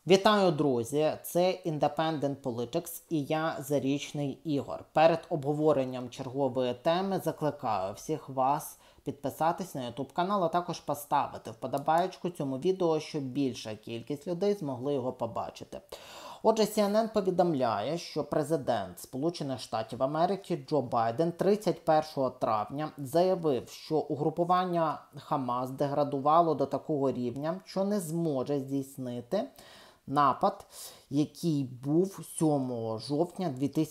Вітаю, друзі! Це Independent Politics і я, Зарічний Ігор. Перед обговоренням чергової теми закликаю всіх вас підписатись на YouTube канал, а також поставити вподобаєчку цьому відео, щоб більша кількість людей змогли його побачити. Отже, CNN повідомляє, що президент Сполучених Штатів Америки Джо Байден 31 травня заявив, що угрупування Хамас деградувало до такого рівня, що не зможе здійснити напад, який був 7 жовтня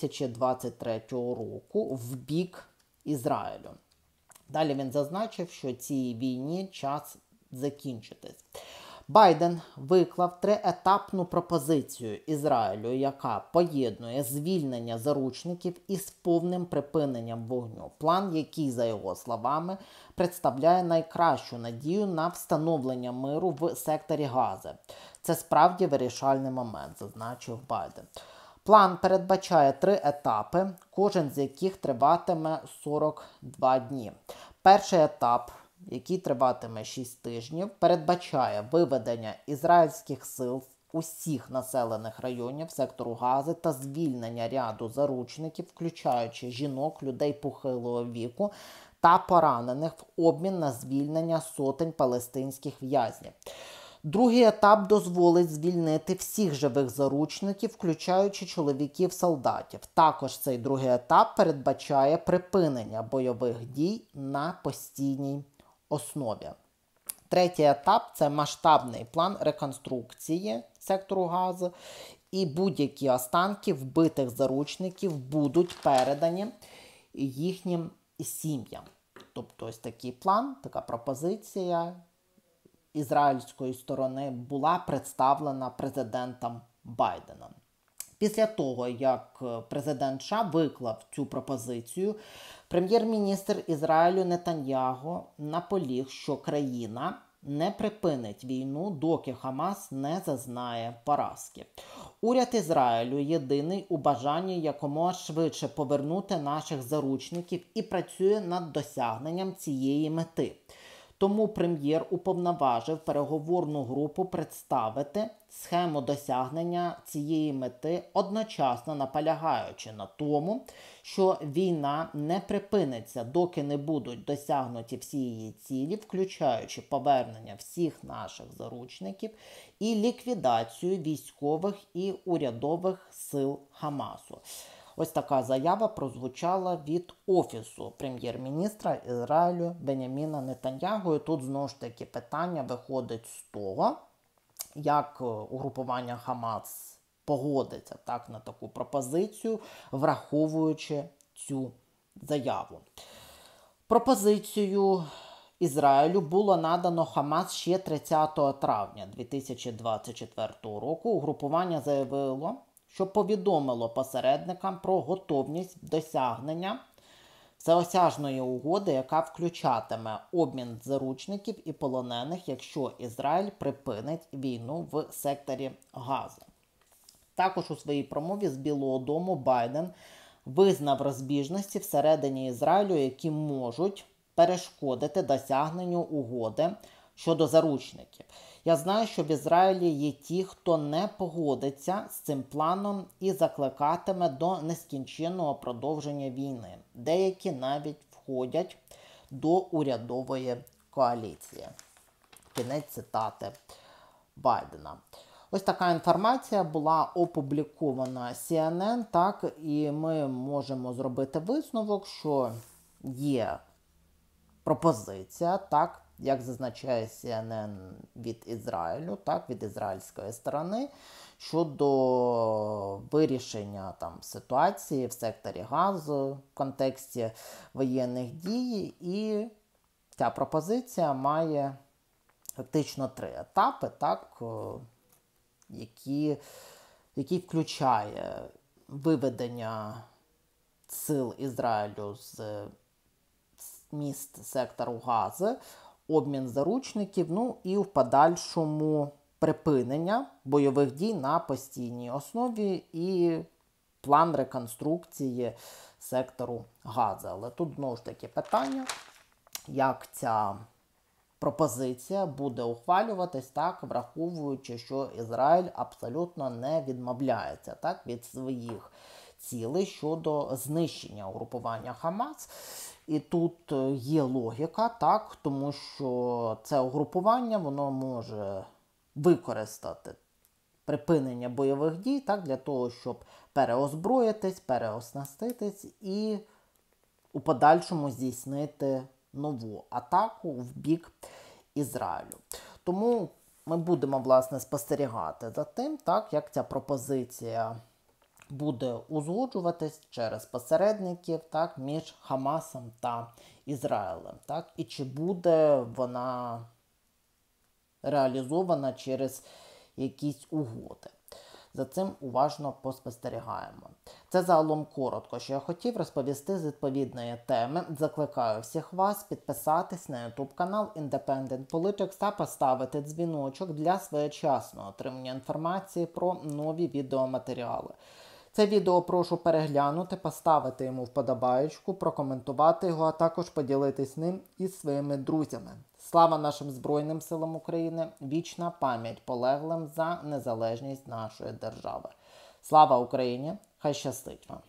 2023 року в бік Ізраїлю. Далі він зазначив, що цій війні час закінчитись. Байден виклав триетапну пропозицію Ізраїлю, яка поєднує звільнення заручників із повним припиненням вогню. План, який, за його словами, представляє найкращу надію на встановлення миру в секторі Гази. Це справді вирішальний момент, зазначив Байден. План передбачає 3 етапи, кожен з яких триватиме 42 дні. Перший етап, який триватиме 6 тижнів, передбачає виведення ізраїльських сил в усіх населених районів сектору Гази та звільнення ряду заручників, включаючи жінок, людей похилого віку та поранених в обмін на звільнення сотень палестинських в'язнів. Другий етап дозволить звільнити всіх живих заручників, включаючи чоловіків-солдатів. Також цей другий етап передбачає припинення бойових дій на постійній основі. Третій етап – це масштабний план реконструкції сектору Гази, і будь-які останки вбитих заручників будуть передані їхнім сім'ям. Тобто ось такий план, така пропозиція ізраїльської сторони була представлена президентом Байденом. Після того, як президент США виклав цю пропозицію, прем'єр-міністр Ізраїлю Нетаньяго наполіг, що країна не припинить війну, доки Хамас не зазнає поразки. Уряд Ізраїлю єдиний у бажанні якомога швидше повернути наших заручників і працює над досягненням цієї мети. Тому прем'єр уповноважив переговорну групу представити схему досягнення цієї мети, одночасно наполягаючи на тому, що війна не припиниться, доки не будуть досягнуті всі її цілі, включаючи повернення всіх наших заручників і ліквідацію військових і урядових сил Хамасу. Ось така заява прозвучала від Офісу прем'єр-міністра Ізраїлю Беняміна Нетаньяго. І тут знову ж таки питання виходить з того, як угрупування Хамас погодиться на таку пропозицію, враховуючи цю заяву. Пропозицію Ізраїлю було надано Хамас ще 30 травня 2024 року. Угрупування заявило, що повідомило посередникам про готовність досягнення всеосяжної угоди, яка включатиме обмін заручників і полонених, якщо Ізраїль припинить війну в секторі Гази. Також у своїй промові з Білого дому Байден визнав розбіжності всередині Ізраїлю, які можуть перешкодити досягненню угоди щодо заручників. Я знаю, що в Ізраїлі є ті, хто не погодиться з цим планом і закликатиме до нескінченного продовження війни. Деякі навіть входять до урядової коаліції. Кінець цитати Байдена. Ось така інформація була опублікована CNN, і ми можемо зробити висновок, що є пропозиція, як зазначає CNN від Ізраїлю, від ізраїльської сторони, щодо вирішення ситуації в секторі Газу в контексті воєнних дій. І ця пропозиція має фактично 3 етапи, які включає виведення сил Ізраїлю з міст сектору Гази, обмін заручників, і в подальшому припинення бойових дій на постійній основі і план реконструкції сектору Гази. Але тут знову ж таки питання, як ця пропозиція буде ухвалюватись, так, враховуючи, що Ізраїль абсолютно не відмовляється, так, від своїх цілей щодо знищення угрупування Хамас. І тут є логіка, так, тому що це угрупування, воно може використати припинення бойових дій, так, для того, щоб переозброїтись, переоснаститись і у подальшому здійснити нову атаку в бік Ізраїлю. Тому ми будемо, власне, спостерігати за тим, так, як ця пропозиція буде узгоджуватись через посередників, так, між Хамасом та Ізраїлем. Так, і чи буде вона реалізована через якісь угоди. За цим уважно поспостерігаємо. Це загалом коротко, що я хотів розповісти з відповідної теми. Закликаю всіх вас підписатись на YouTube канал Independent Politics та поставити дзвіночок для своєчасного отримання інформації про нові відеоматеріали. Це відео прошу переглянути, поставити йому вподобаєчку, прокоментувати його, а також поділитись ним із своїми друзями. Слава нашим Збройним силам України! Вічна пам'ять полеглим за незалежність нашої держави. Слава Україні! Хай щастить вам!